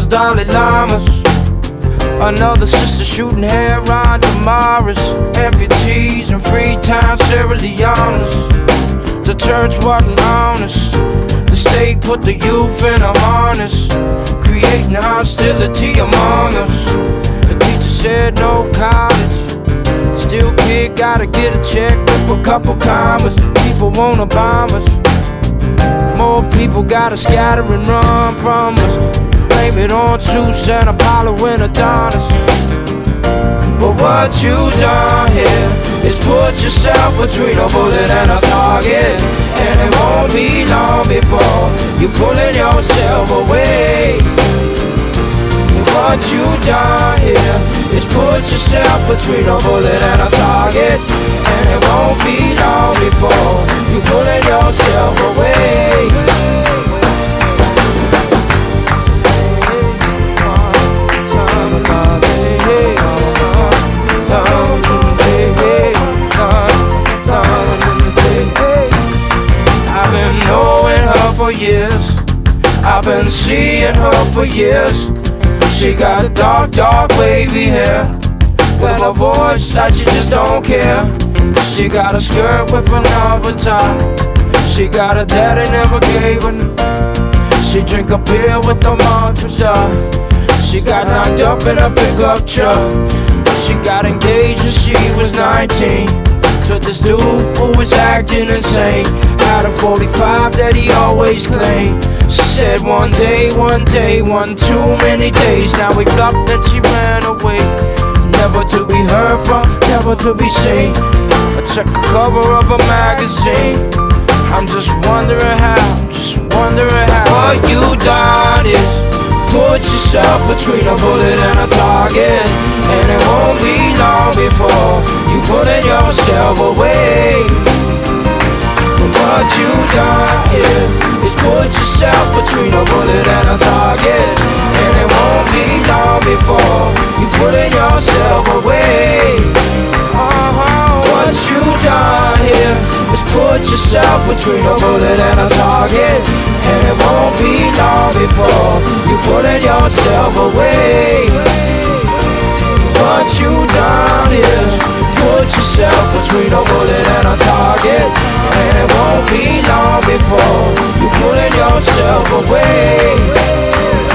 Dalai Lamas. Another sister shooting heroin Damaris. Amputees and Freetown Sierra Leone's. The church wasn't honest. The state put the youth in a harness, creating hostility among us. The teacher said no college. Still kid gotta get a check with a couple commas. People wanna bomb us. More people gotta scatter and run from us. Blame it on Zeus and Apollo and Adonis. But what you done here is put yourself between a bullet and a target, and it won't be long before you're pulling yourself away. What you done here is put yourself between a bullet and a target, and it won't be long before you're pulling yourself away. I've been knowing her for years, I've been seeing her for years. She got dark, dark wavy hair, with a voice that you just don't care. She got a skirt with another top. She got a daddy never gave her. She drink a beer with a mantra. She got knocked up in a pickup truck. She got engaged when she was 19 to this dude who was acting insane. Had a 45 that he always claimed. She said one day, one too many days. Now we up that she ran away, never to be heard from, never to be seen. I check the cover of a magazine. I'm just wondering how, what you done is put yourself between a bullet and a target, and it won't be long before you pulling yourself away. What you done here is put yourself between a bullet and a target, and it won't be long before you pulling yourself away. What you done here is put yourself between a bullet and a target, and it won't be long before you pulling yourself away. What you done is put yourself between a bullet and a target, and it won't be long before you pulling yourself away.